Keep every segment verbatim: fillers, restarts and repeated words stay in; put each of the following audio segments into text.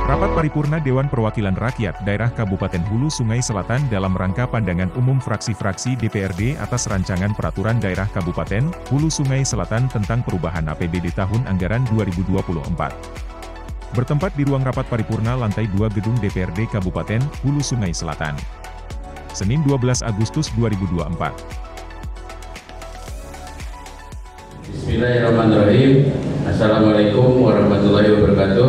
Rapat Paripurna Dewan Perwakilan Rakyat Daerah Kabupaten Hulu Sungai Selatan dalam rangka pandangan umum fraksi-fraksi D P R D atas rancangan Peraturan Daerah Kabupaten Hulu Sungai Selatan tentang perubahan A P B D tahun anggaran dua ribu dua puluh empat. Bertempat di ruang rapat paripurna lantai dua Gedung D P R D Kabupaten Hulu Sungai Selatan. Senin dua belas Agustus dua ribu dua puluh empat. Bismillahirrahmanirrahim. Assalamualaikum warahmatullahi wabarakatuh.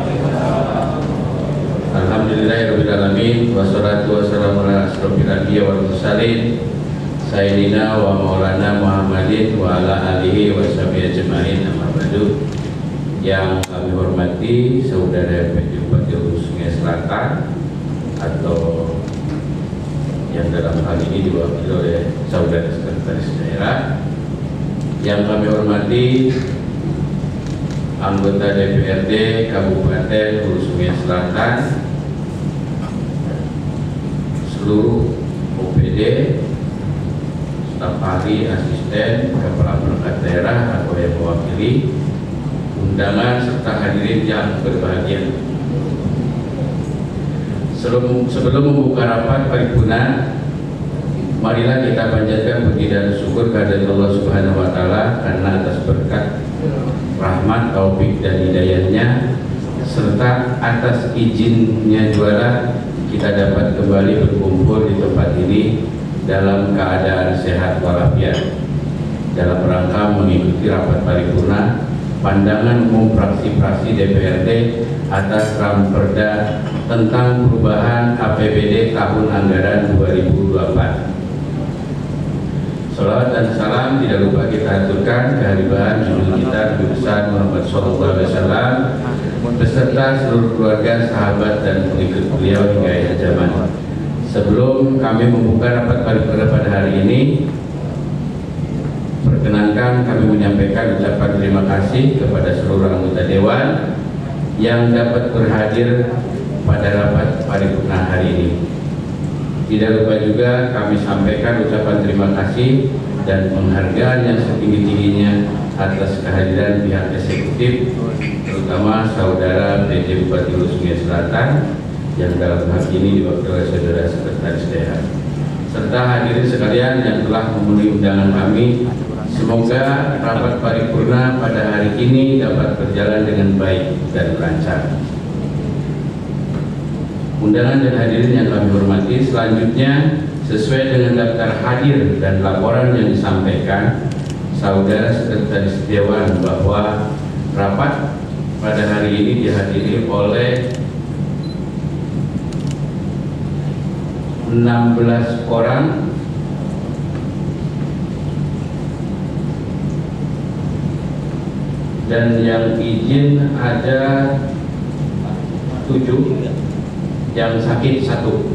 Alhamdulillahirrahmanirrahim. Wassalatu wassalamu ala asrofil anbiya wal mursalin Sayyidina wa maulana Muhammadin wa ala alihi wa sahbihi ajma'in, amma ba'du. Yang kami hormati Saudara Bupati Hulu Sungai Selatan atau yang dalam hal ini diwakili oleh Saudara Sekretaris Daerah. Yang kami hormati anggota D P R D Kabupaten Hulu Sungai Selatan, seluruh O P D, staf ahli, asisten, kepala perangkat daerah atau yang mewakili, undangan serta hadirin yang berbahagia. Sebelum, sebelum membuka rapat paripurna, marilah kita panjatkan puji dan syukur kehadirat Allah Subhanahu wa taala karena atas berkat, rahmat, taufik dan hidayahnya serta atas izinnya juara kita dapat kembali berkumpul di tempat ini dalam keadaan sehat walafiat dalam rangka mengikuti rapat paripurna pandangan umum fraksi-fraksi D P R D atas Ramperda tentang perubahan A P B D tahun anggaran dua ribu dua puluh empat. Salawat dan salam tidak lupa kita aturkan kehadiran Nabi kita Nabi besar Muhammad shallallahu alaihi wasallam beserta seluruh keluarga, sahabat dan pengikut beliau hingga akhir zaman. Sebelum kami membuka rapat paripurna pada hari ini, perkenankan kami menyampaikan ucapan terima kasih kepada seluruh anggota dewan yang dapat berhadir pada rapat paripurna hari ini. Tidak lupa juga kami sampaikan ucapan terima kasih dan penghargaan yang setinggi-tingginya atas kehadiran pihak eksekutif, terutama Saudara P J Bupati Hulu Sungai Selatan yang dalam hal ini diwakili oleh Saudara Sekretaris Daerah, serta hadirin sekalian yang telah memenuhi undangan kami. Semoga rapat paripurna pada hari ini dapat berjalan dengan baik dan lancar. Undangan dan hadirin yang kami hormati, selanjutnya sesuai dengan daftar hadir dan laporan yang disampaikan Saudara Sekretaris Dewan bahwa rapat pada hari ini dihadiri oleh enam belas orang dan yang izin ada tujuh, yang sakit satu.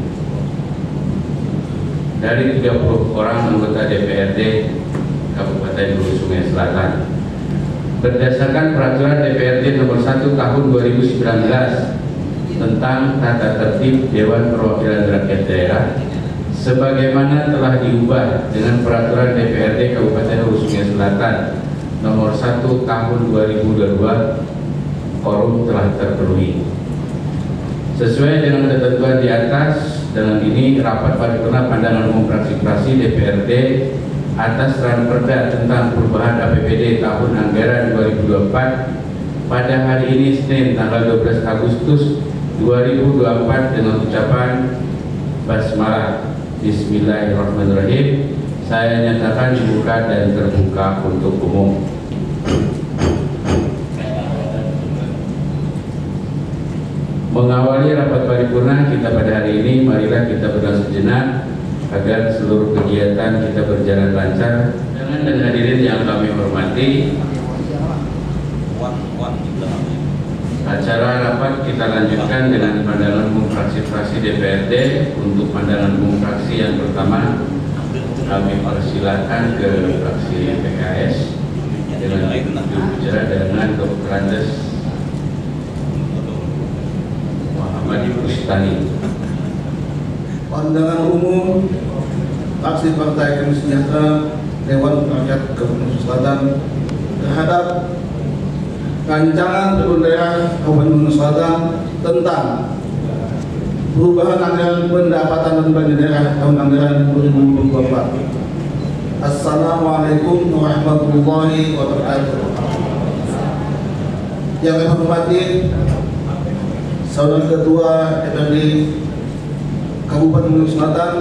Dari tiga puluh orang anggota D P R D Kabupaten Hulu Sungai Selatan, berdasarkan peraturan D P R D nomor satu tahun dua ribu sembilan belas tentang tata tertib Dewan Perwakilan Rakyat Daerah sebagaimana telah diubah dengan peraturan D P R D Kabupaten Hulu Sungai Selatan nomor satu tahun dua ribu dua puluh dua, quorum telah terpenuhi. Sesuai dengan ketentuan di atas, dengan ini rapat paripurna pandangan umum fraksi-fraksi D P R D atas Ranperda tentang perubahan A P B D tahun anggaran dua ribu dua puluh empat pada hari ini Senin tanggal dua belas Agustus dua ribu dua puluh empat dengan ucapan basmalah. Bismillahirrahmanirrahim. Saya nyatakan dibuka dan terbuka untuk umum. Mengawali rapat paripurna kita pada hari ini, marilah kita berdoa sejenak agar seluruh kegiatan kita berjalan lancar. Dan hadirin yang kami hormati, acara rapat kita lanjutkan dengan pandangan umum fraksi-fraksi D P R D. Untuk pandangan umum fraksi yang pertama, kami persilakan ke fraksi P K S dengan berbicara dengan Doktor Andes Muhammad Bustani. Pandangan umum fraksi Partai Keadilan Sejahtera Dewan Rakyat Kabupaten Selatan terhadap rancangan peraturan daerah Kabupaten Selatan tentang perubahan anggaran pendapatan dan belanja daerah tahun anggaran dua ribu dua puluh empat. Assalamualaikum warahmatullahi wabarakatuh. Yang kami hormati Saudara Ketua D P R D Kabupaten Selatan,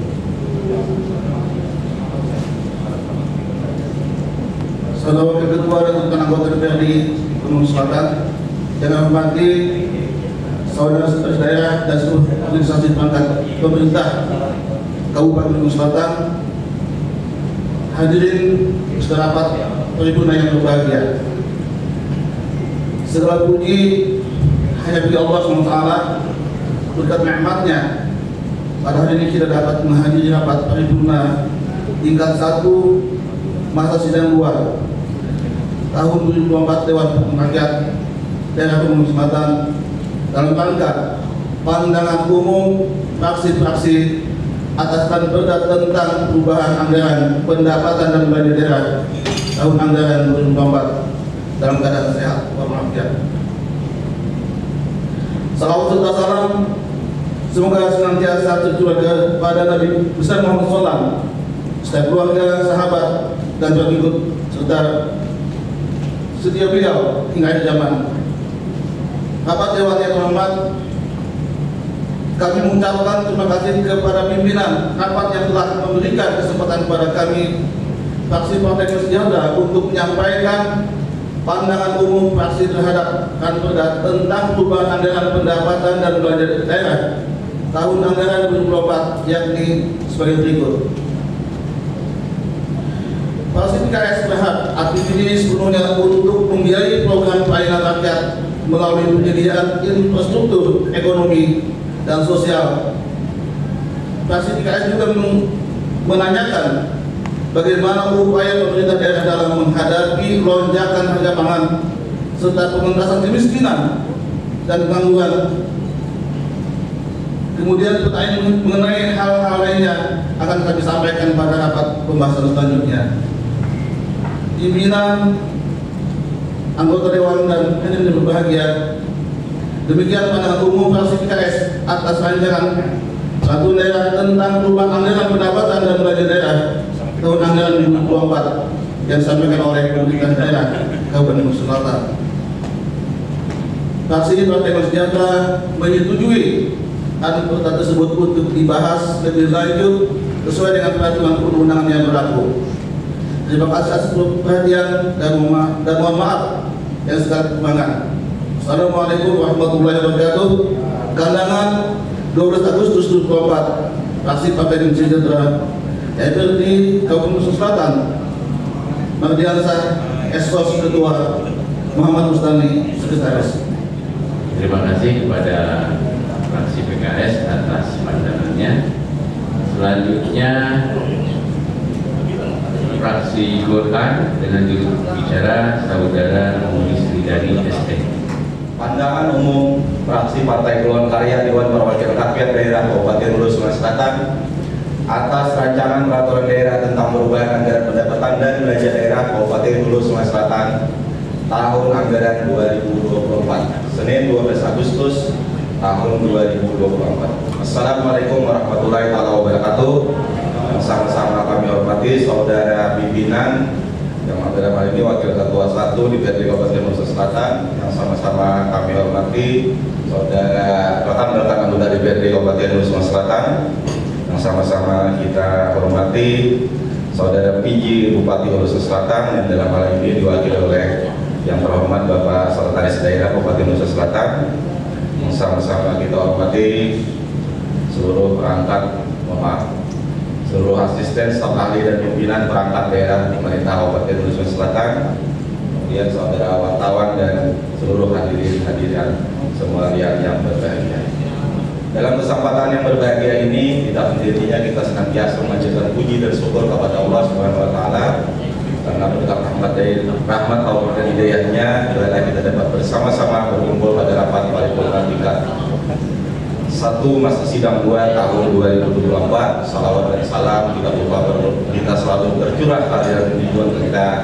Saudara Wakil Ketua dan rekan anggota D P R D Kabupaten Selatan, yang kami hormati Saudara Sekretaris Daerah dan seluruh organisasi perangkat pemerintah Kabupaten Selatan, hadirin segala rapat paripurna yang berbahagia. Segala puji hanya bagi Allah subhanahu wa taala. Berkat nikmatnya pada hari ini kita dapat menghadiri rapat paripurna tingkat satu masa sidang dua tahun dua ribu dua puluh empat Dewan Perwakilan Rakyat Daerah Kabupaten Selatan dalam rangka pandangan umum fraksi-fraksi atas perda tentang perubahan anggaran pendapatan dan belanja daerah tahun anggaran dua ribu dua puluh empat dalam keadaan sehat walafiat. Salawat serta salam semoga senantiasa tercurah kepada Nabi besar Muhammad shallallahu alaihi wasallam, setiap keluarga, sahabat, dan pengikut serta setia beliau hingga akhir zaman. Rapat Dewan yang terhormat, kami mengucapkan terima kasih kepada pimpinan rapat yang telah memberikan kesempatan kepada kami fraksi Partai Keadilan Sejahtera untuk menyampaikan pandangan umum fraksi terhadap perda tentang perubahan anggaran pendapatan dan belanja daerah tahun anggaran dua ribu dua puluh empat, yakni sebagai berikut. Fraksi P K S berhak aktivitas sepenuhnya untuk membiayai program pelayanan rakyat melalui penyediaan infrastruktur ekonomi dan sosial. Fraksi P K S juga menanyakan bagaimana upaya pemerintah daerah dalam menghadapi lonjakan harga pangan serta pengentasan kemiskinan dan pengangguran. Kemudian pertanyaan mengenai hal-hal lainnya akan kami sampaikan pada rapat pembahasan selanjutnya. Pimpinan, anggota Dewan dan hadirin yang berbahagia, demikian pandangan umum fraksi P K S atas rancangan peraturan daerah tentang perubahan anggaran pendapatan dan belanja daerah tahun anggaran dua ribu dua puluh empat yang disampaikan oleh pemerintah daerah Kabupaten Selatan. Fraksi Partai Keadilan Sejahtera menyetujui hal tersebut untuk dibahas lebih lanjut sesuai dengan peraturan perundang-undangan yang berlaku. Terima kasih atas perhatian dan mohon, dan mohon maaf yang segala kekurangan. Assalamualaikum warahmatullahi wabarakatuh. Kandangan dua belas Agustus dua ribu dua puluh empat, fraksi Partai Keadilan Sejahtera D P R D Kabupaten Selatan, Mardiansyah Esos Ketua, Muhammad Mustani Sekretaris. Terima kasih kepada fraksi P K S atas pandangannya. Selanjutnya fraksi Golkar dengan juru bicara Saudara Muni Sridari S T. Pandangan umum fraksi Partai Golongan Karya Dewan Perwakilan Rakyat Daerah Kabupaten Hulu Sungai Selatan atas rancangan peraturan daerah tentang perubahan anggaran pendapatan dan belanja daerah Kabupaten Hulu Sungai Selatan tahun anggaran dua ribu dua puluh empat, Senin dua belas Agustus tahun dua ribu dua puluh empat. Assalamualaikum warahmatullahi wabarakatuh. Sama-sama kami hormati saudara pimpinan yang dalam hal ini Wakil Ketua satu di D P R D Kabupaten Hulu Selatan, yang sama-sama kami hormati saudara rekan-rekan anggota D P R D Kabupaten Hulu Selatan, yang sama-sama kita hormati saudara P J Bupati Hulu Selatan yang dalam hal ini diwakili oleh yang terhormat Bapak Sekretaris Daerah Kabupaten Hulu Selatan, yang sama-sama kita hormati seluruh perangkat maaf seluruh asisten, staf ahli dan pimpinan perangkat daerah pemerintah Kabupaten Hulu Selatan, kemudian saudara wartawan dan seluruh hadirin hadirin semua yang berbahagia. Dalam kesempatan yang berbahagia ini, tidak henti-hentinya kita senantiasa memanjatkan puji dan syukur kepada Allah Subhanahu Wa Taala karena berkat rahmat dari rahmat Allah dan hidayahnya, bila kita dapat bersama-sama berkumpul pada rapat paripurna tingkat satu masa sidang dua tahun dua ribu dua puluh empat. Salawat dan salam kita lupa kita selalu tercurah kehadiran tujuan kita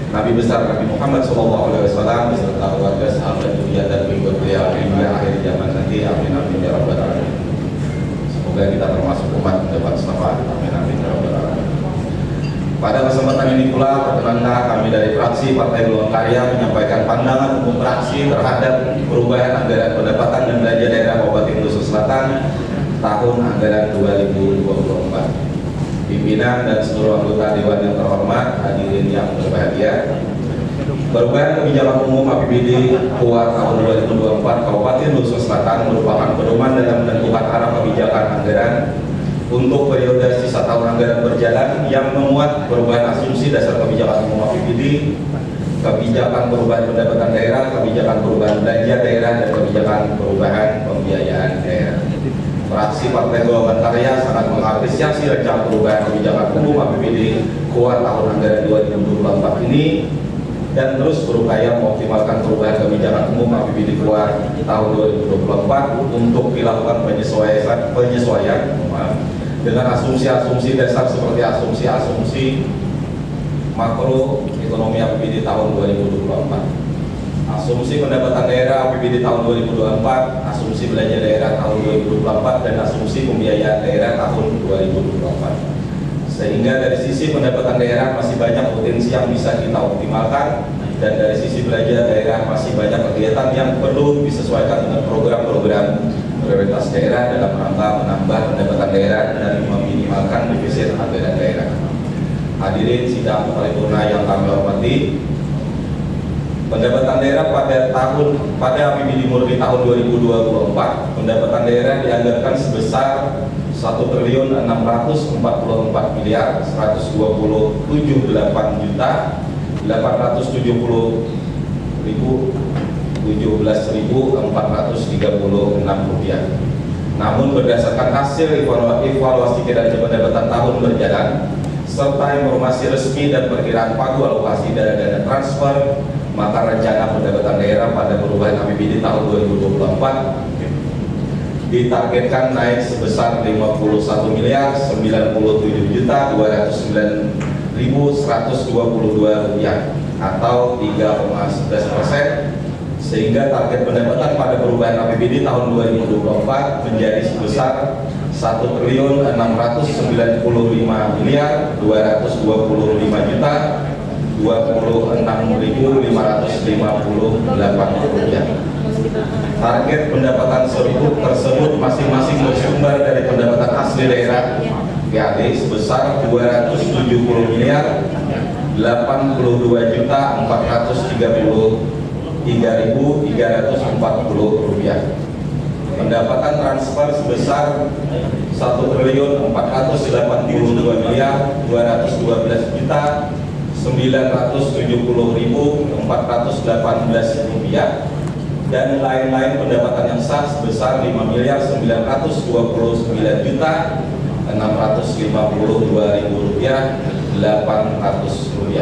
Nabi besar Nabi Muhammad shallallahu alaihi wasallam beserta keluarga, sahabat, zuriat dan pengikut beliau hingga akhir zaman nanti. Amin amin ya rabbal alamin. Semoga kita termasuk umat mendapat syafaat. Amin amin ya rabbal alamin. Pada kesempatan ini pula perkenankan kami dari fraksi Partai Golongan Karya menyampaikan pandangan umum fraksi terhadap perubahan anggaran pendapatan dan belanja daerah Kabupaten Hulu Selatan tahun anggaran dua ribu dua puluh empat. Pimpinan dan seluruh anggota Dewan yang terhormat, hadirin yang berbahagia. Perubahan kebijakan umum A P B D Kuar tahun dua ribu dua puluh empat Kabupaten Hulu Selatan merupakan pedoman dalam menentukan arah kebijakan anggaran untuk periode sisa tahun anggaran berjalan yang memuat perubahan asumsi dasar kebijakan umum A P B D, kebijakan perubahan pendapatan daerah, kebijakan perubahan belanja daerah, dan kebijakan perubahan pembiayaan daerah. Fraksi Partai Golongan Karya sangat mengapresiasi rencana perubahan kebijakan umum A P B D Kuar tahun anggaran dua ribu dua puluh empat ini dan terus berupaya mengoptimalkan perubahan kebijakan umum A P B D Kuar tahun dua ribu dua puluh empat untuk dilakukan penyesuaian penyesuaian dengan asumsi-asumsi dasar seperti asumsi-asumsi makro ekonomi A P B D tahun dua ribu dua puluh empat, asumsi pendapatan daerah A P B D tahun dua ribu dua puluh empat, asumsi belanja daerah tahun dua ribu dua puluh empat, dan asumsi pembiayaan daerah tahun dua ribu dua puluh empat. Sehingga dari sisi pendapatan daerah masih banyak potensi yang bisa kita optimalkan, dan dari sisi belanja daerah masih banyak kegiatan yang perlu disesuaikan dengan program-program prioritas daerah dalam rangka menambah pendapatan daerah dan meminimalkan defisit anggaran daerah. Hadirin sidang paripurna yang kami hormati, pendapatan daerah pada tahun pada A P B D murni tahun dua ribu dua puluh empat, pendapatan daerah dianggarkan sebesar satu triliun enam ratus empat puluh empat miliar seratus dua puluh tujuh delapan juta delapan ratus tujuh puluh ribu tujuh belas ribu empat ratus tiga puluh enam rupiah. Namun berdasarkan hasil evaluasi kinerja pendapatan tahun berjalan serta informasi resmi dan perkiraan pagu alokasi dana-dana transfer, maka rencana pendapatan daerah pada perubahan A P B D tahun dua ribu dua puluh empat ditargetkan naik sebesar lima puluh satu miliar sembilan puluh tujuh juta dua ratus sembilan ribu seratus dua puluh dua rupiah atau tiga koma sebelas persen, sehingga target pendapatan pada perubahan A P B D tahun dua ribu dua puluh empat menjadi sebesar satu triliun enam ratus sembilan puluh lima miliar dua ratus dua puluh lima juta dua puluh enam ribu lima ratus lima puluh delapan rupiah. Target pendapatan tersebut masing-masing bersumber dari pendapatan asli daerah P A D sebesar dua ratus tujuh puluh miliar delapan puluh dua juta empat ratus tiga puluh tiga ribu tiga ratus empat puluh rupiah. Pendapatan transfer sebesar satu triliun empat ratus delapan puluh dua miliar dua ratus dua belas juta sembilan ratus tujuh puluh ribu empat ratus delapan belas rupiah, dan lain-lain pendapatan yang sah sebesar lima miliar sembilan ratus dua puluh sembilan juta enam ratus lima puluh dua ribu rupiah delapan ratus rupiah.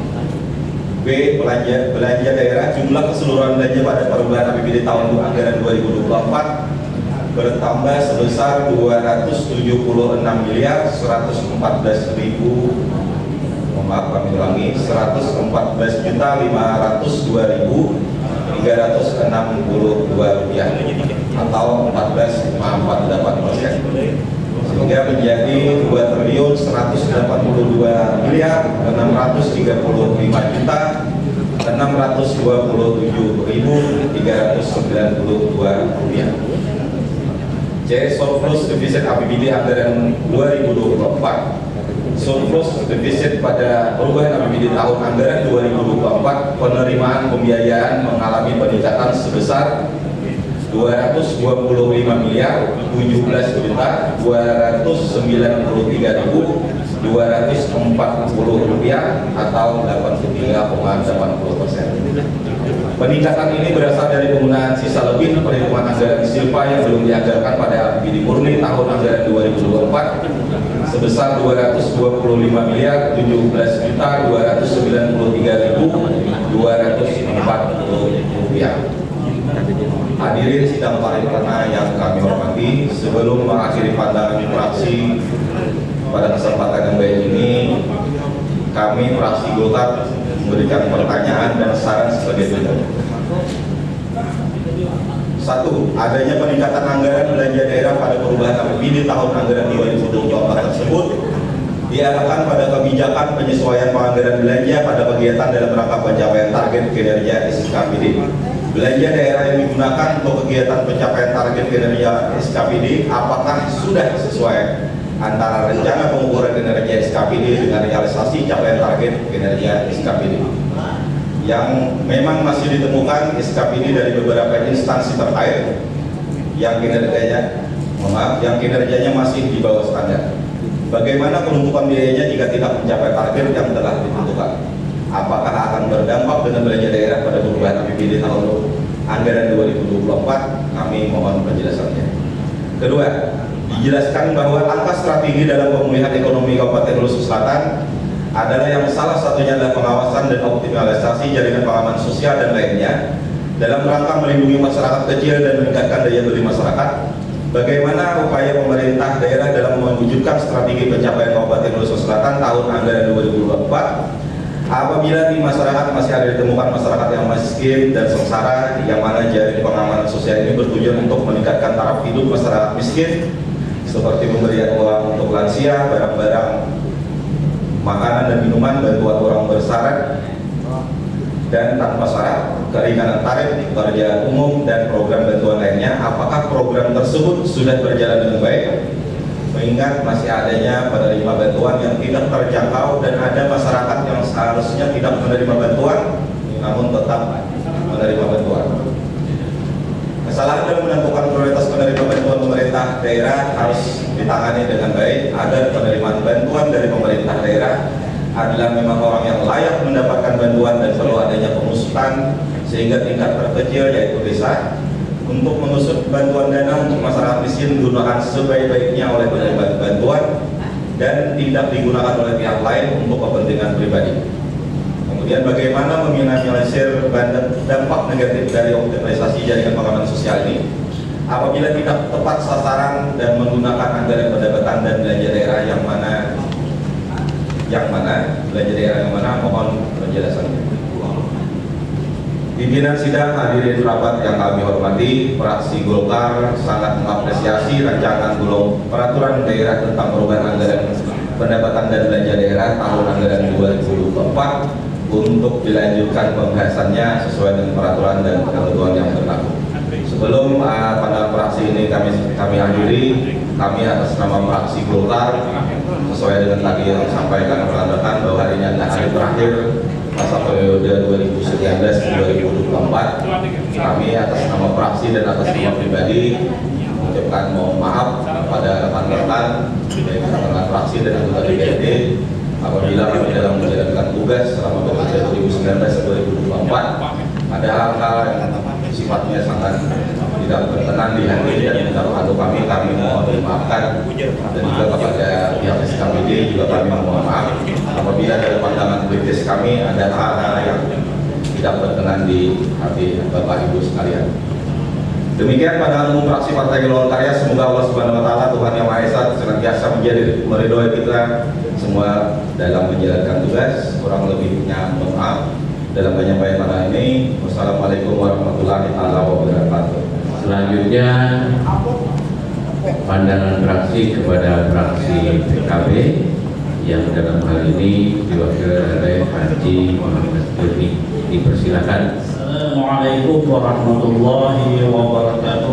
B. Belanja, belanja daerah. Jumlah keseluruhan belanja pada perubahan A P B D tahun anggaran dua ribu dua puluh empat bertambah sebesar dua ratus tujuh puluh enam miliar seratus empat belas ribu maaf kami ulangi seratus empat belas juta lima ratus dua ribu tiga ratus enam puluh dua rupiah atau empat belas koma empat delapan persen, sehingga menjadi dua triliun seratus delapan puluh dua miliar enam ratus tiga puluh lima juta enam ratus dua puluh tujuh ribu tiga ratus sembilan puluh dua rupiah. C. Surplus defisit A P B D anggaran dua ribu dua puluh empat. Surplus defisit pada perubahan A P B D tahun anggaran dua ribu dua puluh empat, penerimaan pembiayaan mengalami peningkatan sebesar dua ratus dua puluh lima miliar tujuh belas juta dua ratus sembilan puluh tiga ribu dua ratus empat puluh rupiah atau delapan puluh tiga koma delapan puluh persen. Peningkatan ini berasal dari penggunaan sisa lebih perhitungan anggaran silpa yang belum dianggarkan pada A P B D murni tahun anggaran dua ribu dua puluh empat sebesar dua ratus dua puluh lima miliar tujuh belas juta dua ratus sembilan puluh tiga ribu dua ratus empat puluh rupiah. Hadirin sidang paripurna yang kami hormati, sebelum mengakhiri pandangan fraksi pada kesempatan yang baik ini, kami fraksi Golkar memberikan pertanyaan dan saran sebagai berikut. Satu, adanya peningkatan anggaran belanja daerah pada perubahan A P B D tahun anggaran dua ribu dua puluh empat tersebut diarahkan pada kebijakan penyesuaian penganggaran belanja pada kegiatan dalam rangka pencapaian target kinerja S K P D. Belanja daerah yang digunakan untuk kegiatan pencapaian target kinerja S K P D apakah sudah sesuai antara rencana pengukuran kinerja S K P D dengan realisasi capaian target kinerja S K P D. Yang memang masih ditemukan S K P D dari beberapa instansi terkait yang kinerjanya, maaf, yang kinerjanya masih di bawah standar. Bagaimana penuntukan biayanya jika tidak mencapai target yang telah ditentukan? Apakah akan berdampak dengan belanja daerah pada perubahan A P B D tahun anggaran dua ribu dua puluh empat? Kami mohon penjelasannya. Kedua, dijelaskan bahwa langkah strategi dalam pemulihan ekonomi Kabupaten Hulu Selatan adalah yang salah satunya adalah pengawasan dan optimalisasi jaringan pengaman sosial dan lainnya dalam rangka melindungi masyarakat kecil dan meningkatkan daya beli masyarakat. Bagaimana upaya pemerintah daerah dalam mewujudkan strategi pencapaian Kabupaten Hulu Selatan tahun anggaran dua ribu dua puluh empat apabila di masyarakat masih ada ditemukan masyarakat yang miskin dan sengsara, yang mana jaring pengamanan sosial ini bertujuan untuk meningkatkan taraf hidup masyarakat miskin seperti pemberian uang untuk lansia, barang-barang makanan dan minuman, bantuan orang bersyarat dan tanpa syarat, keringanan tarif, pekerjaan umum, dan program bantuan lainnya. Apakah program tersebut sudah berjalan dengan baik? Mengingat masih adanya penerima bantuan yang tidak terjangkau dan ada masyarakat yang seharusnya tidak menerima bantuan namun tetap menerima bantuan. Kesalahan dalam menentukan prioritas penerima bantuan pemerintah daerah harus ditangani dengan baik agar penerimaan bantuan dari pemerintah daerah adalah memang orang yang layak mendapatkan bantuan dan perlu adanya pengusutan sehingga tingkat terkecil yaitu desa untuk mengusut bantuan dana untuk masyarakat miskin digunakan sebaik-baiknya oleh penerima bantuan dan tidak digunakan oleh pihak lain untuk kepentingan pribadi. Kemudian bagaimana meminimalisir dampak negatif dari optimalisasi jaringan pengaman sosial ini apabila tidak tepat sasaran dan menggunakan anggaran pendapatan dan belanja daerah yang mana yang mana belanja daerah yang mana mohon penjelasannya. Pimpinan sidang, hadirin rapat yang kami hormati, fraksi Golkar sangat mengapresiasi rancangan belum peraturan daerah tentang perubahan anggaran pendapatan dan belanja daerah tahun anggaran dua ribu dua puluh empat untuk dilanjutkan pembahasannya sesuai dengan peraturan dan ketentuan yang berlaku. Sebelum uh, pada fraksi ini kami kami hadiri, kami atas nama fraksi Golkar sesuai dengan tadi yang disampaikan rekan-rekan bahwa hari ini adalah hari terakhir masa periode dua ribu sembilan belas sampai dua ribu dua puluh empat. Kami atas nama fraksi dan atas nama pribadi mengucapkan mohon maaf kepada rekan-rekan baik rekan-rekan fraksi dan anggota D P R D apabila kami dalam menjalankan tugas selama periode dua ribu sembilan belas sampai dua ribu dua puluh empat ada hal-hal yang sifatnya sangat tidak berkenan di hati dan menurut kami kami mohon dimaafkan dan juga kepada pihak S K P D juga kami mohon maaf apabila dari pandangan kritis kami ada hal-hal yang tidak berkenan di hati Bapak Ibu sekalian. Demikian pandangan umum fraksi Partai Golongan Karya. Semoga Allah Subhanahu Wa Taala Tuhan Yang Maha Esa senantiasa menjadi meridhoi kita semua dalam menjalankan tugas. Kurang lebihnya mohon maaf dalam penyampaian pada ini. Wassalamualaikum warahmatullahi wabarakatuh. Selanjutnya pandangan fraksi kepada fraksi P K B yang dalam hal ini diwakili oleh Haji Muhammad Dodi. Dipersilakan. Assalamualaikum warahmatullahi wabarakatuh.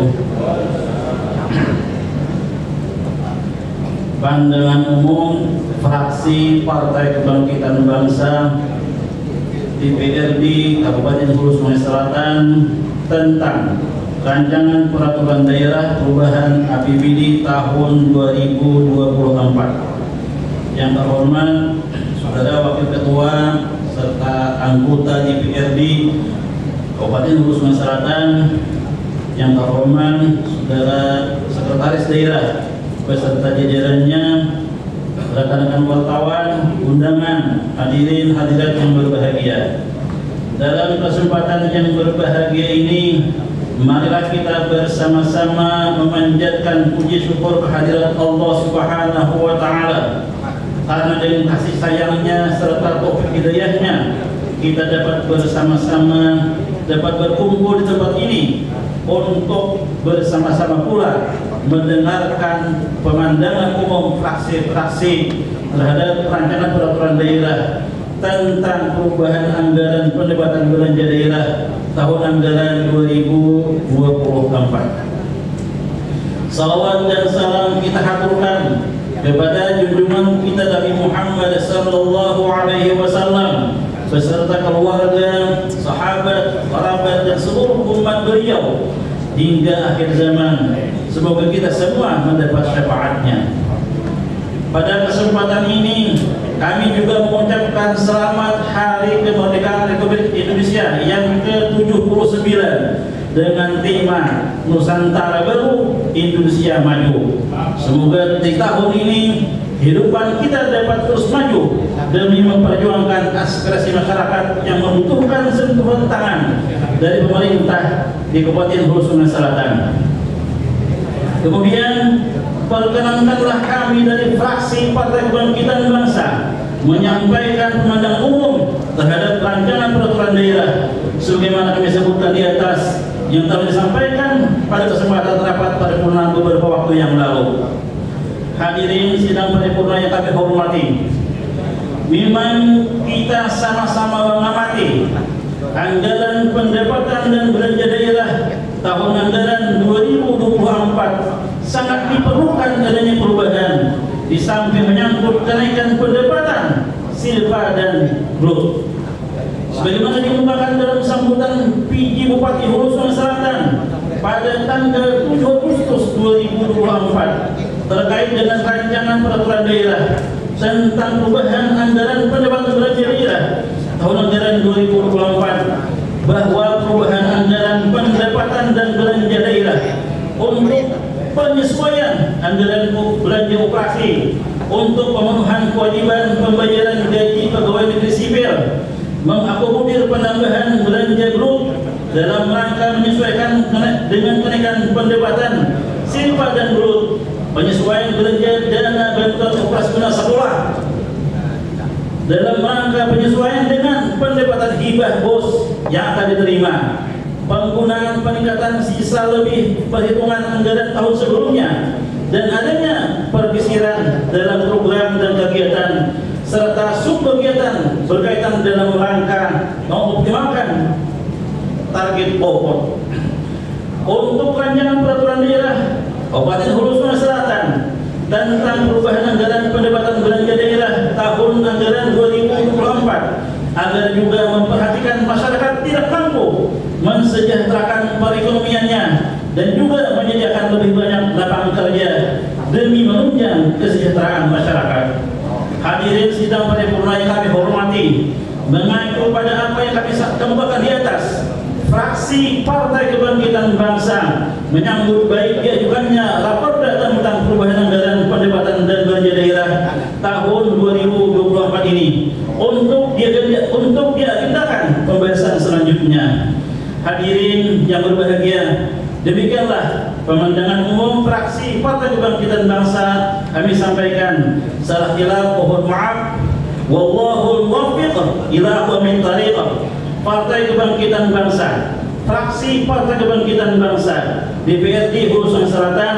Pandangan umum fraksi Partai Kebangkitan Bangsa D P R D Kabupaten Hulu Sungai Selatan tentang rancangan peraturan daerah perubahan A P B D tahun dua ribu dua puluh empat. Yang terhormat Saudara Wakil Ketua serta anggota D P R D Kabupaten Hulu Sungai Selatan, yang terhormat Saudara Sekretaris Daerah beserta jajarannya, rekan-rekan wartawan, undangan, hadirin hadirat yang berbahagia. Dalam kesempatan yang berbahagia ini, marilah kita bersama-sama memanjatkan puji syukur kehadirat Allah Subhanahu wa Ta'ala karena dengan kasih sayangnya serta taufik hidayahnya kita dapat bersama-sama dapat berkumpul di tempat ini untuk bersama-sama pula mendengarkan pemandangan umum fraksi-fraksi terhadap rancangan peraturan daerah tentang perubahan anggaran pendapatan belanja daerah tahun anggaran dua ribu dua puluh empat. Salawat dan salam kita haturkan kepada junjungan kita Nabi Muhammad sallallahu alaihi wasallam beserta keluarga, sahabat, kerabat dan seluruh umat beliau hingga akhir zaman. Semoga kita semua mendapat syafaatnya. Pada kesempatan ini kami juga mengucapkan selamat Hari Kemerdekaan Republik Indonesia yang ke tujuh puluh sembilan dengan tema Nusantara Baru, Indonesia Maju. Semoga di tahun ini kehidupan kita dapat terus maju demi memperjuangkan aspirasi masyarakat yang membutuhkan sentuhan tangan dari pemerintah di Kabupaten Hulu Sungai Selatan. Kemudian perkenankanlah kami dari fraksi Partai Kebangkitan Bangsa menyampaikan pemandangan umum terhadap rancangan peraturan daerah sebagaimana kami sebutkan di atas yang telah disampaikan pada kesempatan rapat paripurna beberapa waktu yang lalu. Hadirin sidang paripurna yang kami hormati, memang kita sama-sama mengamati anggaran pendapatan dan belanja daerah tahun anggaran dua ribu dua puluh empat sangat diperlukan adanya perubahan di samping menyangkut kenaikan pendapatan silpa dan growth. Sebagaimana dikemukakan dalam sambutan P J Bupati Hulu Sungai Selatan pada tanggal tujuh Agustus dua ribu dua puluh empat terkait dengan rancangan peraturan daerah tentang perubahan anggaran pendapatan belanja daerah tahun anggaran dua ribu dua puluh empat, bahwa perubahan anggaran pendapatan dan belanja daerah untuk penyesuaian anggaran belanja operasi untuk pemenuhan kewajiban pembayaran gaji pegawai negeri sipil, mengakomodir penambahan belanja grup dalam rangka menyesuaikan dengan kenaikan pendapatan silpa dan grup, penyesuaian belanja dana bantuan operasional sekolah dalam rangka penyesuaian dengan pendapatan hibah bos yang akan diterima, penggunaan peningkatan sisa lebih perhitungan anggaran tahun sebelumnya, dan adanya perkisiran dalam program dan kegiatan serta subkegiatan berkaitan dalam rangka mengoptimalkan target pokok. Untuk rancangan peraturan daerah Kabupaten Hulu Sungai Selatan tentang perubahan anggaran pendapatan belanja daerah tahun anggaran dua ribu dua puluh empat agar juga memperhatikan masyarakat tidak mampu, mensejahterakan perekonomiannya, dan juga menyediakan lebih banyak lapangan kerja demi menunjang kesejahteraan masyarakat. Hadirin sidang paripurna yang kami hormati, mengacu pada apa yang kami kemukakan di atas, fraksi Partai Kebangkitan Bangsa menyambut baik diajukannya raperda tentang perubahan anggaran pendapatan dan belanja daerah tahun dua ribu dua puluh empat ini untuk dia untuk diagendakan pembahasan selanjutnya. Hadirin yang berbahagia, demikianlah pemandangan umum fraksi Partai Kebangkitan Bangsa kami sampaikan. Salah khilaf mohon maaf. Wallahul muwaffiq ila aqwamit thariq. Partai Kebangkitan Bangsa, fraksi Partai Kebangkitan Bangsa D P R D Hulu Sungai Selatan,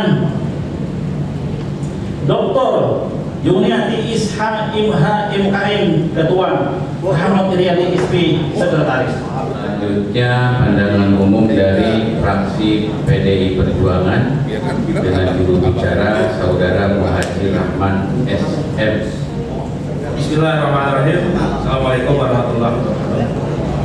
Doktor Yuniati Isha M H M K M Ketua, Muhammad Iriani S P Sekretaris. Selanjutnya pandangan umum dari fraksi P D I Perjuangan dengan juru bicara Saudara Muhajir Rahman S M. Bismillahirrahmanirrahim. Assalamualaikum warahmatullahi wabarakatuh.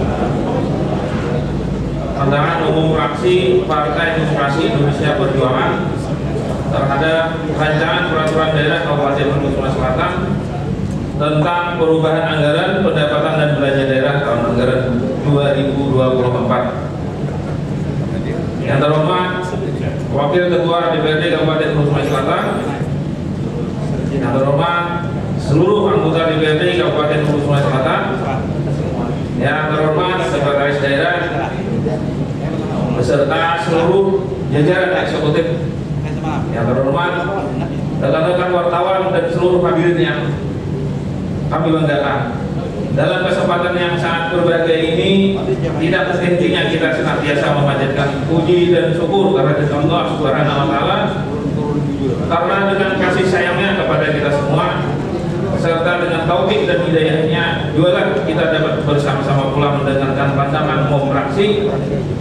Pandangan umum fraksi Partai Demokrasi Indonesia Perjuangan terhadap rancangan peraturan daerah Kabupaten Hulu Sungai Selatan tentang perubahan anggaran pendapatan dan belanja daerah tahun anggaran dua ribu dua puluh empat. Yang terhormat Wakil Ketua D P R D Kabupaten Hulu Sungai Selatan, yang terhormat seluruh anggota D P R D Kabupaten Hulu Sungai Selatan, yang terhormat Sekretaris Daerah beserta seluruh jajaran eksekutif, yang terhormat rekan-rekan wartawan dan seluruh hadirin yang kami banggakan. Dalam kesempatan yang sangat berbahagia ini, tidak henti-hentinya kita senantiasa memanjatkan puji dan syukur kepada Allah Subhanahu wa Ta'ala, karena dengan kasih sayangnya kepada kita semua, serta dengan taufik dan hidayahnya, juga kita dapat bersama-sama pula mendengarkan pandangan umum fraksi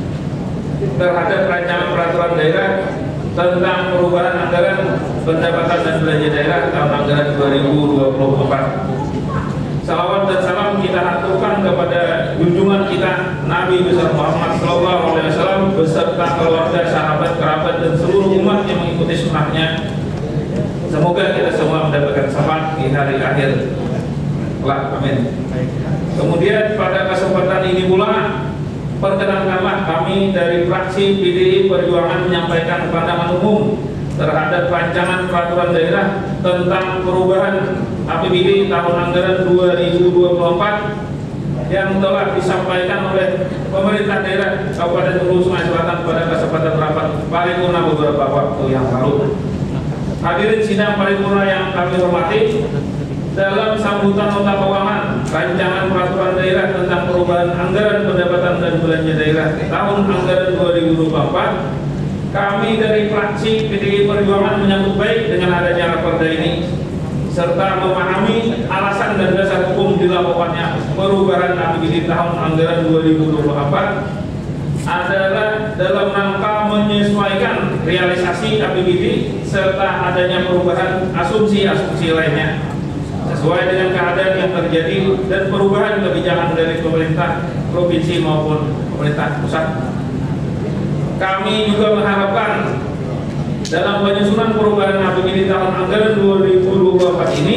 terhadap rancangan peraturan daerah tentang perubahan anggaran pendapatan dan belanja daerah tahun anggaran dua ribu dua puluh empat. Salawat dan salam kita aturkan kepada junjungan kita Nabi besar Muhammad Sallallahu Alaihi Wasallam beserta keluarga, sahabat, kerabat dan seluruh umat yang mengikuti sunnahnya. Semoga kita semua mendapatkan syafaat di hari akhir. Lah, amin. Kemudian pada kesempatan ini pula, perkenankanlah kami dari fraksi P D I Perjuangan menyampaikan pandangan umum terhadap rancangan peraturan daerah tentang perubahan A P B D tahun anggaran dua ribu dua puluh empat yang telah disampaikan oleh pemerintah daerah Kabupaten Hulu Sungai Selatan pada kesempatan rapat paripurna beberapa waktu yang lalu. Hadirin sidang paripurna yang kami hormati, dalam sambutan nota keuangan rancangan peraturan daerah tentang perubahan anggaran pendapatan dan belanja daerah tahun anggaran dua ribu dua puluh empat, kami dari fraksi P D I Perjuangan menyambut baik dengan adanya raperda ini, serta memahami alasan dan dasar hukum dilakukannya perubahan A P B D tahun anggaran dua ribu dua puluh empat adalah dalam rangka menyesuaikan realisasi A P B D serta adanya perubahan asumsi-asumsi lainnya sesuai dengan keadaan yang terjadi dan perubahan kebijakan dari pemerintah provinsi maupun pemerintah pusat. Kami juga mengharapkan dalam penyusunan perubahan A P B D tahun anggaran dua ribu dua puluh empat ini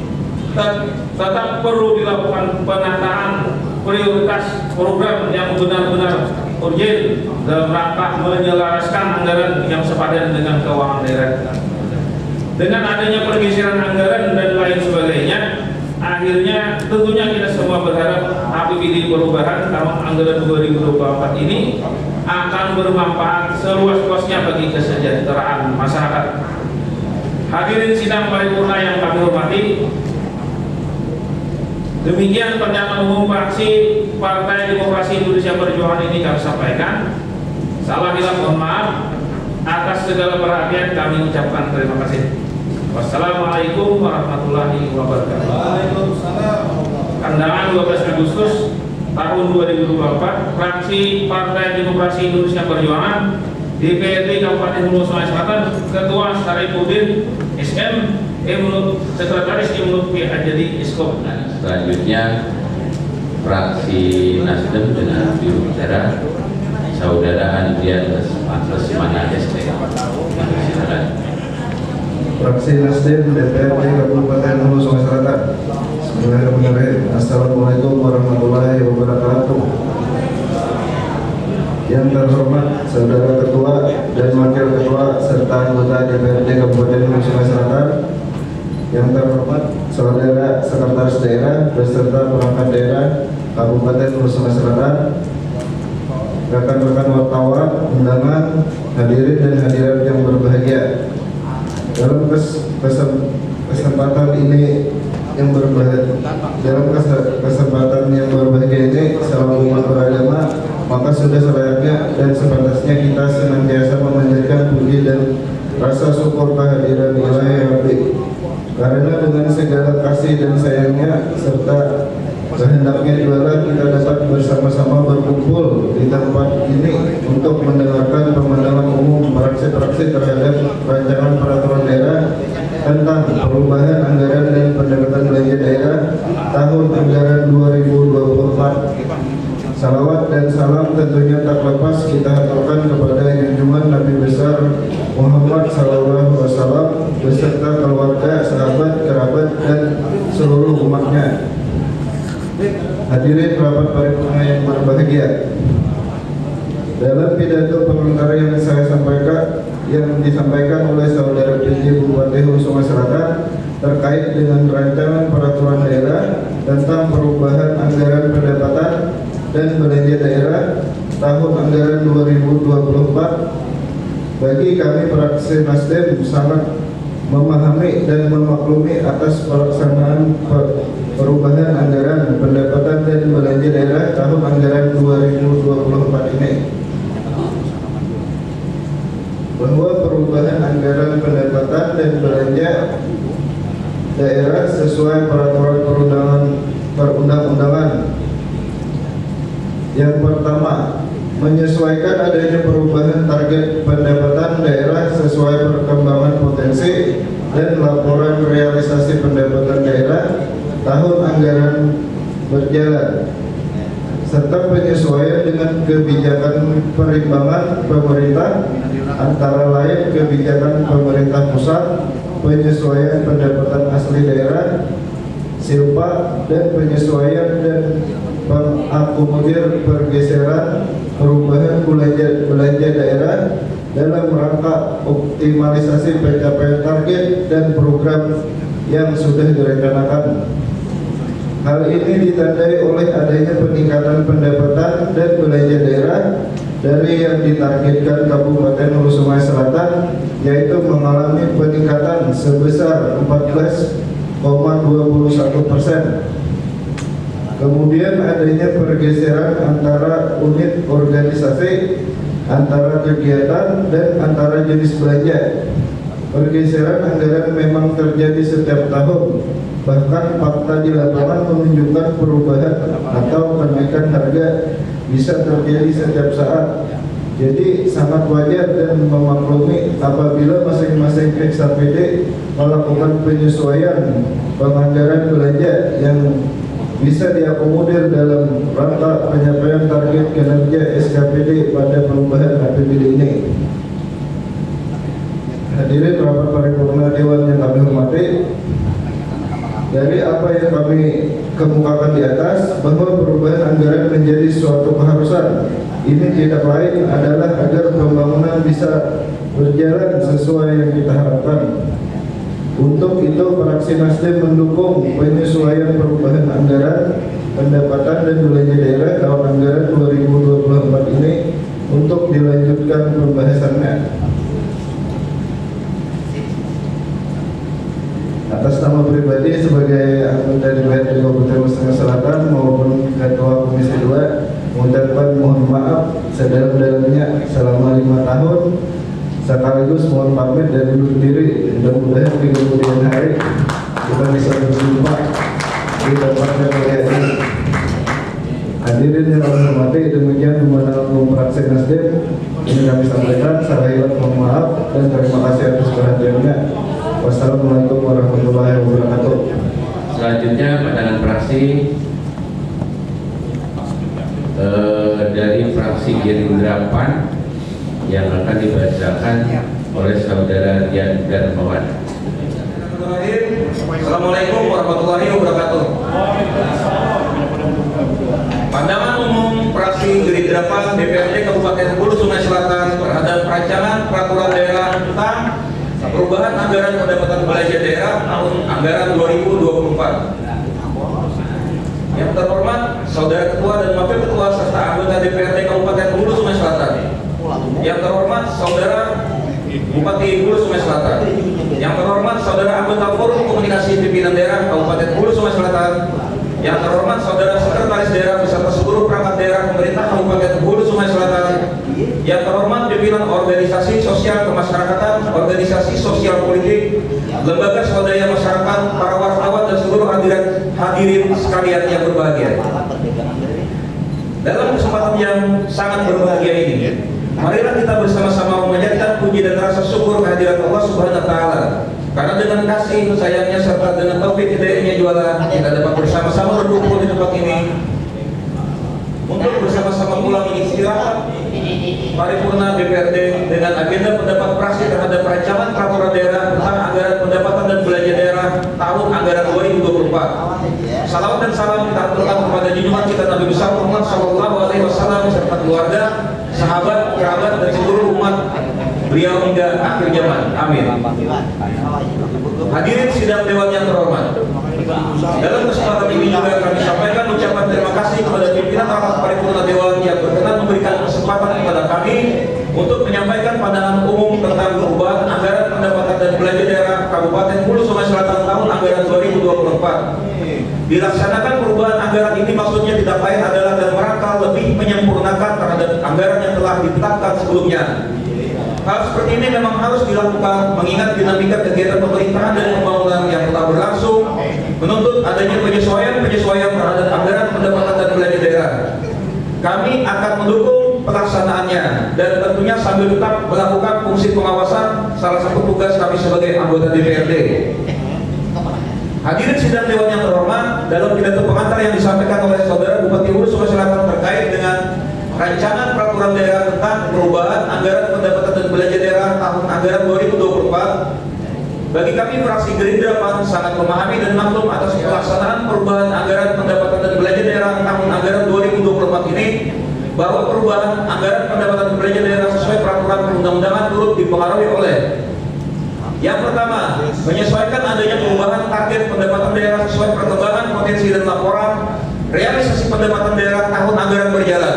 tetap perlu dilakukan penataan prioritas program yang benar-benar urgen dalam rangka menyelaraskan anggaran yang sepadan dengan keuangan daerah. Dengan adanya pergeseran anggaran dan lain sebagainya, akhirnya tentunya kita semua berharap A P B D perubahan tahun anggaran dua ribu dua puluh empat ini akan bermanfaat seluas-luasnya bagi kesejahteraan masyarakat. Hadirin sidang paripurna yang kami hormati, demikian pernyataan umum fraksi Partai Demokrasi Indonesia Perjuangan ini kami sampaikan. Salah hilaf mohon maaf. Atas segala perhatian kami ucapkan terima kasih. Wassalamualaikum warahmatullahi wabarakatuh. Waalaikumsalam. Kandangan dua belas Agustus tahun dua ribu dua puluh empat, fraksi Partai Demokrasi Indonesia Perjuangan D P R D Kabupaten Hulu Sungai Selatan, Ketua Syarifuddin S M, Imnut Sekretaris Imnut P Ajadi Iskop. Selanjutnya fraksi Nasdem dengan juru bicara Saudara Andrian Lesmana S T. Silakan. Fraksi Nasdem D P R D Kabupaten Hulu Sungai Selatan. Bismillahirrahmanirrahim. Assalamualaikum warahmatullahi wabarakatuh. Yang terhormat Saudara Ketua dan Wakil Ketua serta anggota D P R D Kabupaten Hulu Sungai Selatan. Yang terhormat Saudara Sekretaris Daerah beserta perangkat daerah Kabupaten Hulu Sungai Selatan, rekan-rekan wartawan, undangan, hadirin dan hadirat yang berbahagia. Dalam kes, kesem, kesempatan ini yang berbahagia, dalam kes, kesempatan yang berbahagia ini, selalu umat beragama, maka sudah selayaknya dan sepantasnya kita senantiasa memanjatkan puji dan rasa syukur kehadiran Ilahi Rabbi. Karena dengan segala kasih dan sayangnya serta kehendaknya juara kita dapat bersama-sama berkumpul di tempat ini untuk mendengarkan pemandangan umum praksi-praksi terhadap rancangan peraturan daerah tentang perubahan anggaran dan pendapatan belanja daerah tahun anggaran dua ribu dua puluh empat. Salawat dan salam tentunya tak lepas kita aturkan kepada junjungan Nabi besar Muhammad Sallallahu Alaihi Wasallam beserta keluarga, sahabat, kerabat dan seluruh umatnya. Hadirin rapat paripurna yang berbahagia, dalam pidato pengantar yang saya sampaikan yang disampaikan oleh Saudara P J Bupati Hulu Sungai Selatan terkait dengan rancangan peraturan daerah tentang perubahan anggaran pendapatan dan belanja daerah tahun anggaran dua ribu dua puluh empat, bagi kami fraksi Nasdem sangat memahami dan memaklumi atas pelaksanaan per perubahan anggaran pendapatan dan belanja daerah tahun anggaran dua ribu dua puluh empat ini, bahwa perubahan anggaran pendapatan dan belanja daerah sesuai peraturan perundangan perundang-undangan. Yang pertama, menyesuaikan adanya perubahan target pendapatan daerah sesuai perkembangan potensi dan laporan realisasi pendapatan daerah tahun anggaran berjalan, serta penyesuaian dengan kebijakan perimbangan pemerintah, antara lain kebijakan pemerintah pusat, penyesuaian pendapatan asli daerah, silpa, dan penyesuaian dan mengakomodir pergeseran perubahan belanja, belanja daerah dalam rangka optimalisasi pencapaian target dan program yang sudah direncanakan. Hal ini ditandai oleh adanya peningkatan pendapatan dan belanja daerah dari yang ditargetkan Kabupaten Hulu Sungai Selatan, yaitu mengalami peningkatan sebesar empat belas koma dua puluh satu persen. Kemudian adanya pergeseran antara unit organisasi, antara kegiatan, dan antara jenis belanja. Pergeseran anggaran memang terjadi setiap tahun, bahkan fakta di lapangan menunjukkan perubahan atau kenaikan harga bisa terjadi setiap saat. Jadi sangat wajar dan memaklumi apabila masing-masing X A P D melakukan penyesuaian penganggaran belanja yang bisa diakomodir dalam rangka penyelesaian target kinerja S K P D pada perubahan A P B D ini. Hadirin rapat paripurna Dewan yang kami hormati, dari apa yang kami kemukakan di atas, bahwa perubahan anggaran menjadi suatu keharusan. Ini tidak lain adalah agar pembangunan bisa berjalan sesuai yang kita harapkan. Untuk itu, fraksi Nasdem mendukung penyesuaian perubahan anggaran pendapatan dan belanja daerah tahun anggaran dua ribu dua puluh empat ini untuk dilanjutkan pembahasannya. Atas nama pribadi sebagai anggota D P R D Kabupaten Hulu Sungai Selatan maupun Ketua Komisi dua, mengucapkan mohon maaf sedalam-dalamnya selama lima tahun, sekaligus mohon pamit dan undur diri. Mudah-mudahan di kemudian hari kita bisa berjumpa di tempat yang lain. Hadirin yang kami hormati, demikian pemenang umum fraksi Nasdem ini kami sampaikan. Saya mohon maaf dan terima kasih atas perhatiannya. Wassalamualaikum warahmatullahi wabarakatuh. Selanjutnya pandangan fraksi eh, dari fraksi Gerindra P A N yang akan dibacakan oleh saudara Dian Darmawan. Assalamualaikum warahmatullahi wabarakatuh. Pandangan umum fraksi Gerindra P A N D P R D Kabupaten Hulu Sungai Selatan terhadap rancangan peraturan daerah tentang perubahan anggaran pendapatan belanja daerah tahun anggaran dua ribu dua puluh empat. Yang terhormat Saudara Ketua dan Wakil Ketua serta anggota D P R D Kabupaten Hulu Sungai Selatan. Yang terhormat Saudara Bupati Hulu Sungai Selatan. Yang terhormat Saudara anggota Forum Komunikasi Pimpinan Daerah Kabupaten Hulu Sungai Selatan. Yang terhormat Saudara Sekretaris Daerah beserta seluruh perangkat daerah pemerintah Kabupaten Hulu Sungai Selatan. Yang terhormat pimpinan organisasi sosial kemasyarakatan, organisasi sosial politik, lembaga swadaya masyarakat, para wartawan dan seluruh hadirin hadirin sekalian yang berbahagia. Dalam kesempatan yang sangat berbahagia ini, marilah kita bersama-sama memanjatkan puji dan rasa syukur kehadirat Allah Subhanahu wa taala. Karena dengan kasih sayangnya serta dengan taufik hidayahnya jualan, kita dapat bersama-sama berkumpul di tempat ini untuk bersama-sama pulang istirahat paripurna D P R D dengan agenda pendapat praksi terhadap rancangan peraturan daerah tentang anggaran pendapatan dan belanja daerah tahun anggaran dua ribu dua puluh empat. Salawat dan salam kita aturkan kepada junjungan kita Nabi besar Muhammad Shallallahu Alaihi Wasallam serta keluarga, sahabat, kerabat dan seluruh umat beliau hingga akhir zaman. Amin. Hadirin sidang dewan yang terhormat, dalam kesempatan ini juga kami sampaikan ucapan terima kasih kepada pimpinan rapat paripurna dewan yang berkenan memberikan kesempatan kepada kami untuk menyampaikan pandangan umum tentang perubahan anggaran pendapatan dan belanja daerah Kabupaten Kabupaten Hulu Sungai Selatan tahun anggaran dua ribu dua puluh empat. Dilaksanakan perubahan anggaran ini maksudnya tidak lain adalah dalam rangka lebih menyempurnakan terhadap anggaran yang telah ditetapkan sebelumnya. Hal seperti ini memang harus dilakukan mengingat dinamika kegiatan pemerintahan dan pembangunan yang telah berlangsung menuntut adanya penyesuaian-penyesuaian terhadap anggaran pendapatan dan belanja daerah. Kami akan mendukung pelaksanaannya dan tentunya sambil tetap melakukan fungsi pengawasan, salah satu tugas kami sebagai anggota D P R D. Hadirin sidang dewan yang terhormat, dalam pidato pengantar yang disampaikan oleh Saudara Bupati Hulu Sungai Selatan terkait dengan rancangan peraturan daerah tentang perubahan anggaran pendapatan dan belanja daerah tahun anggaran dua ribu dua puluh empat, bagi kami fraksi Gerindra Pan sangat memahami dan maklum atas pelaksanaan perubahan anggaran pendapatan dan belanja daerah tahun anggaran dua ribu dua puluh empat ini, bahwa perubahan anggaran pendapatan dan belanja daerah sesuai peraturan perundang-undangan turut dipengaruhi oleh: yang pertama, menyesuaikan adanya perubahan target pendapatan daerah sesuai perkembangan potensi dan laporan realisasi pendapatan daerah tahun anggaran berjalan,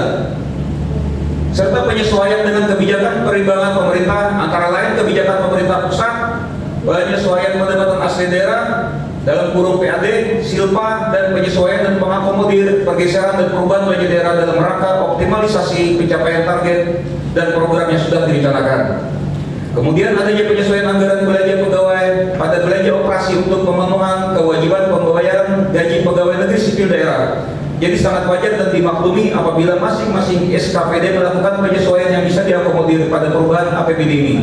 serta penyesuaian dengan kebijakan perimbangan pemerintah, antara lain kebijakan pemerintah pusat, penyesuaian pendapatan asli daerah dalam kurung P A D, Silpa, dan penyesuaian dan mengakomodir pergeseran dan perubahan belanja daerah dalam rangka optimalisasi pencapaian target dan program yang sudah direncanakan. Kemudian adanya penyesuaian anggaran belanja pegawai pada belanja operasi untuk pemenuhan kewajiban pembayaran gaji pegawai negeri sipil daerah. Jadi sangat wajar dan dimaklumi apabila masing-masing S K P D melakukan penyesuaian yang bisa diakomodir pada perubahan A P B D ini.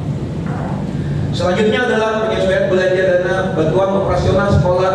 Selanjutnya adalah penyesuaian belanja dana bantuan operasional sekolah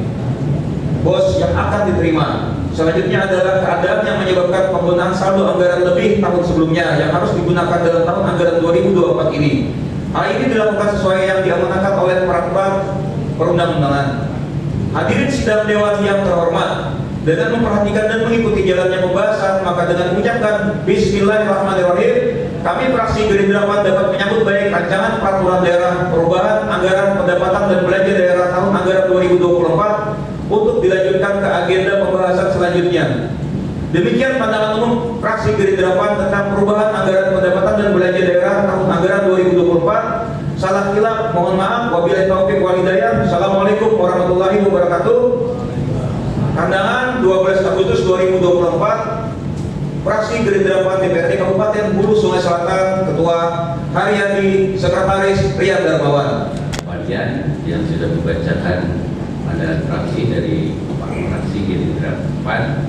B O S yang akan diterima. Selanjutnya adalah keadaan yang menyebabkan penggunaan saldo anggaran lebih tahun sebelumnya yang harus digunakan dalam tahun anggaran dua ribu dua puluh empat ini. Hal ini dilakukan sesuai yang diamanatkan oleh peraturan perundang-undangan. Hadirin sidang dewan yang terhormat, dengan memperhatikan dan mengikuti jalannya pembahasan, maka dengan mengucapkan Bismillahirrahmanirrahim, kami fraksi Gerindra Pan dapat menyambut baik rancangan peraturan daerah perubahan anggaran pendapatan dan belanja daerah tahun anggaran dua ribu dua puluh empat untuk dilanjutkan ke agenda pembahasan selanjutnya. Demikian pandangan umum fraksi Gerindra Pan tentang perubahan anggaran pendapatan dan belanja daerah tahun anggaran dua ribu dua puluh empat. Salah khilaf mohon maaf, wabillahi taufiq wal hidayah. Assalamualaikum warahmatullahi wabarakatuh. Pandangan dua belas Agustus dua ribu dua puluh empat, fraksi Gerindra Pan D P R D Kabupaten Hulu Sungai Selatan, Ketua Haryadi, Sekretaris Rian Darmawan. Bagian yang sudah membacakan pandangan fraksi dari fraksi Gerindra Pan.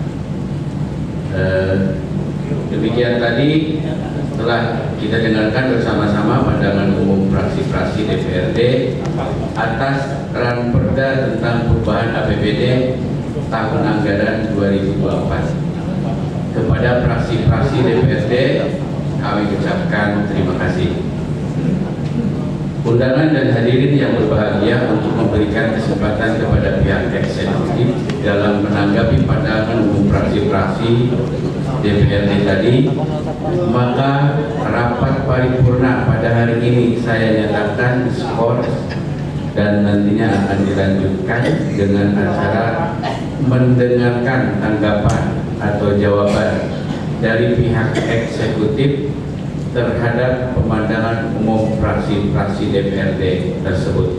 Eh, demikian tadi telah kita dengarkan bersama-sama pandangan umum fraksi-fraksi D P R D atas Ranperda tentang perubahan A P B D tahun anggaran dua ribu dua puluh empat. Kepada fraksi-fraksi D P R D kami ucapkan terima kasih. Undangan dan hadirin yang berbahagia, untuk memberikan kesempatan kepada pihak eksekutif dalam menanggapi pandangan umum fraksi-fraksi D P R D tadi, maka rapat paripurna pada hari ini saya nyatakan diskors dan nantinya akan dilanjutkan dengan acara mendengarkan tanggapan atau jawaban dari pihak eksekutif terhadap pemandangan umum fraksi-fraksi D P R D tersebut.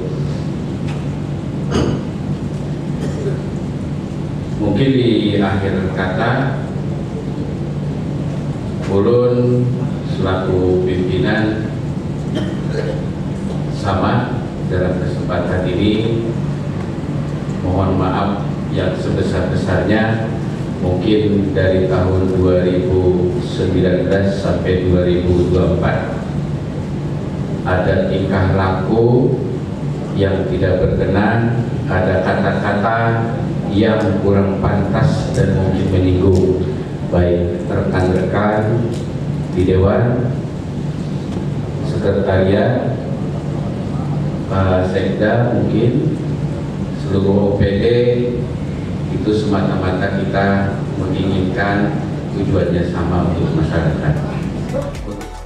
Mungkin di akhir kata, ulun selaku pimpinan sama dalam kesempatan ini mohon maaf yang sebesar-besarnya. Mungkin dari tahun dua ribu sembilan belas sampai dua ribu dua puluh empat ada tingkah laku yang tidak berkenan, ada kata-kata yang kurang pantas dan mungkin menyinggung baik rekan-rekan di Dewan, Sekretariat, Pak Sekda, mungkin seluruh O P D. Itu semata-mata kita menginginkan tujuannya sama untuk masyarakat.